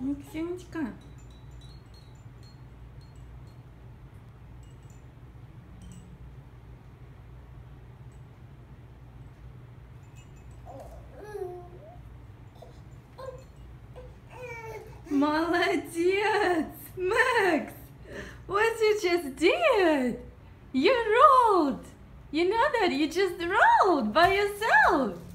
Максимочка. Молодец, Max! What you just did? You rolled! You know that you just rolled by yourself!